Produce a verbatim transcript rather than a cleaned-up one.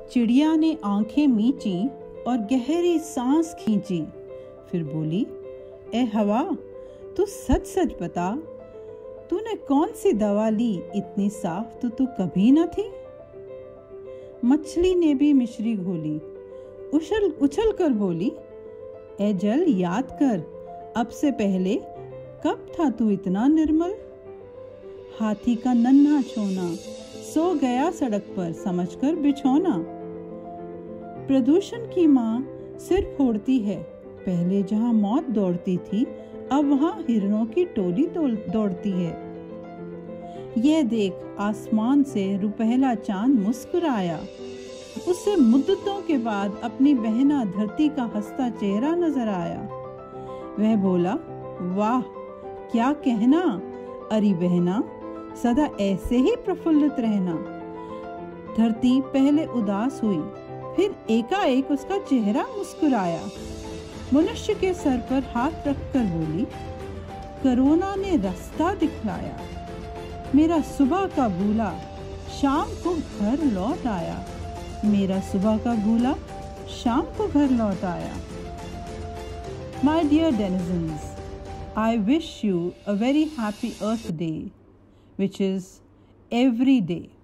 चिड़िया ने आंखें मींची और गहरी सांस खींची। फिर बोली, ए हवा, तू सच सच बता, तूने कौन सी दवा ली? इतनी साफ तो तू कभी न थी। मछली ने भी मिश्री घोली, उछल उछल कर बोली, ए जल, याद कर, अब से पहले कब था तू इतना निर्मल? हाथी का नन्हा छोना सो गया सड़क पर, समझकर बिछौना। प्रदूषण की माँ सिर फोड़ती है, पहले जहाँ मौत दौड़ती थी, अब वहाँ हिरणों की टोली दौड़ती है। ये देख, आसमान से रुपहला चांद मुस्कुराया। उसे मुद्दतों के बाद अपनी बहना धरती का हंसता चेहरा नजर आया। वह बोला, वाह, क्या कहना, अरी बहना, सदा ऐसे ही प्रफुल्लित रहना। धरती पहले उदास हुई, फिर एकाएक उसका चेहरा मुस्कुराया। मनुष्य के सर पर हाथ रखकर बोली, कोरोना ने रास्ता दिखलाया। मेरा सुबह का भूला शाम को घर लौट आया। मेरा सुबह का भूला शाम को घर लौट आया। My dear denizens, I wish you a very happy Earth Day, which is every day.